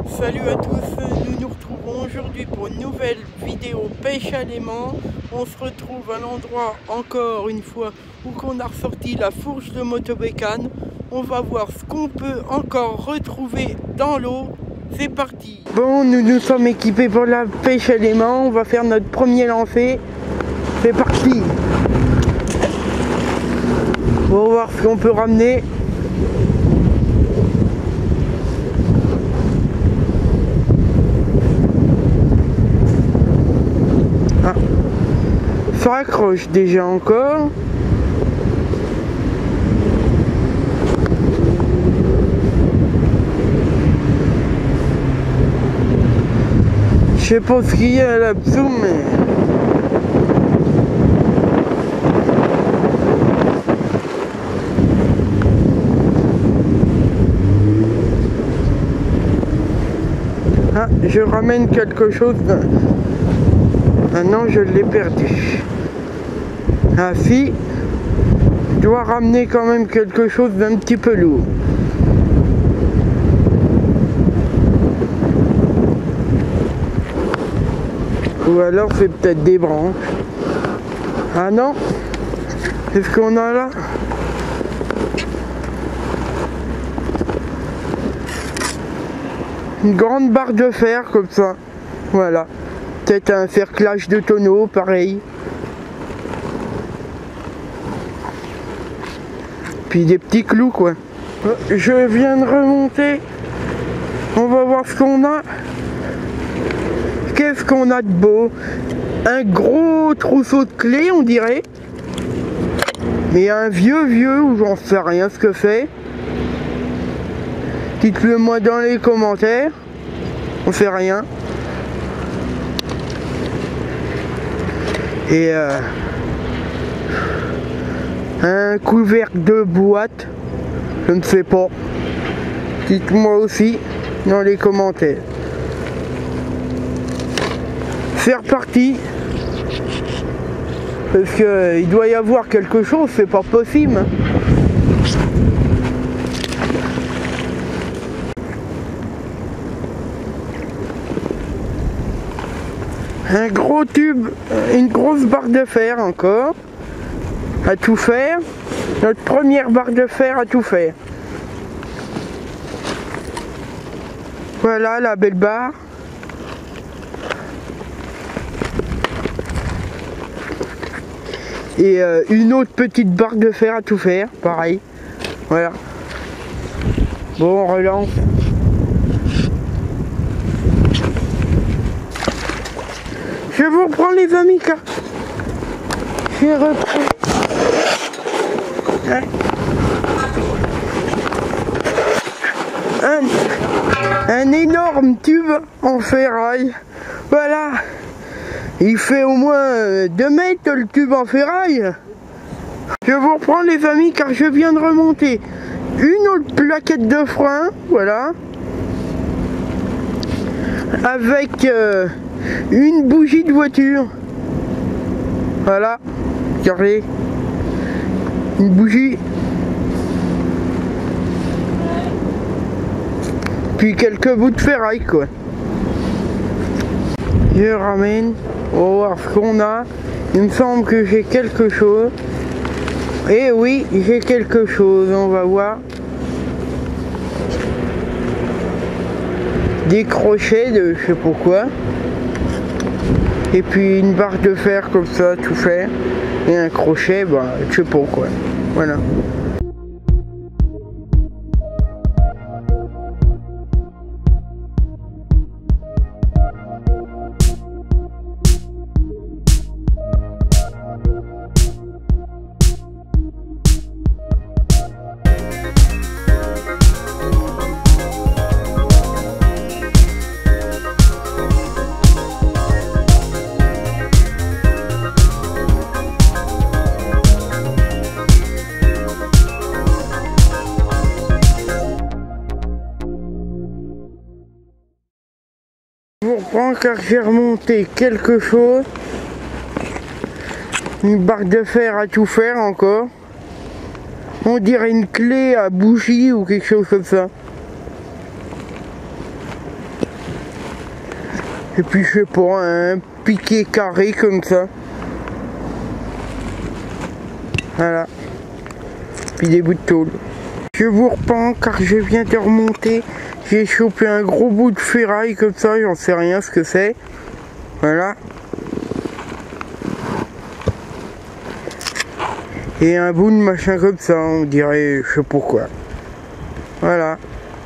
Salut à tous, nous nous retrouvons aujourd'hui pour une nouvelle vidéo pêche à l'aimant. On se retrouve à l'endroit encore une fois où on a ressorti la fourche de motobécane. On va voir ce qu'on peut encore retrouver dans l'eau. C'est parti. Bon, nous nous sommes équipés pour la pêche à l'aimant. On va faire notre premier lancer. C'est parti. On va voir ce qu'on peut ramener. Ça accroche déjà encore. Je sais pas ce qu'il y a là-dessous, mais... Ah, je ramène quelque chose. Ah non, je l'ai perdu. Ah si, je dois ramener quand même quelque chose d'un petit peu lourd. Ou alors c'est peut-être des branches. Ah non, qu'est-ce qu'on a là? Une grande barre de fer comme ça. Voilà. Peut-être un cerclage de tonneau, pareil. Puis des petits clous quoi. Je viens de remonter. On va voir ce qu'on a. Qu'est-ce qu'on a de beau? Un gros trousseau de clés on dirait. Mais un vieux où j'en sais rien ce que c'est. Dites-le moi dans les commentaires. On sait rien. Et un couvercle de boîte, je ne sais pas. Dites-moi aussi dans les commentaires. C'est reparti. Parce qu'il doit y avoir quelque chose, c'est pas possible. Un gros tube, une grosse barre de fer encore, à tout faire. Notre première barre de fer à tout faire. Voilà la belle barre. Et une autre petite barre de fer à tout faire, pareil. Voilà. Bon, on relance. Je vous reprends les amis car j'ai repris un énorme tube en ferraille. Voilà, il fait au moins 2 mètres le tube en ferraille. Je vous reprends les amis car je viens de remonter une autre plaquette de frein, voilà, avec une bougie de voiture. Voilà, regardez, une bougie. Puis quelques bouts de ferraille quoi. Je ramène, on va voir ce qu'on a. Il me semble que j'ai quelque chose. Et oui, j'ai quelque chose, on va voir. Des crochets de je sais pas quoi. Et puis une barre de fer comme ça, tout fait. Et un crochet, bah, je sais pas quoi. Voilà. Je vous reprends car j'ai remonté quelque chose. Une barre de fer à tout faire encore. On dirait une clé à bougie ou quelque chose comme ça. Et puis je sais pas, un piqué carré comme ça. Voilà. Puis des bouts de tôle. Je vous repens car je viens de remonter. J'ai chopé un gros bout de ferraille comme ça, j'en sais rien ce que c'est. Voilà. Et un bout de machin comme ça, on dirait, je sais pas quoi. Voilà.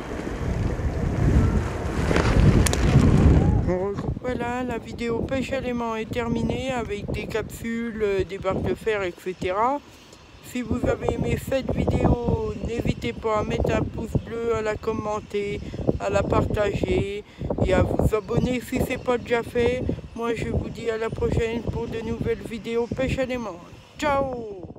Voilà, la vidéo pêche à l'aimant est terminée avec des capsules, des barres de fer, etc. Si vous avez aimé cette vidéo, n'hésitez pas à mettre un pouce bleu, à la commenter, à la partager et à vous abonner si ce n'est pas déjà fait. Moi je vous dis à la prochaine pour de nouvelles vidéos pêche à l'aimant. Ciao!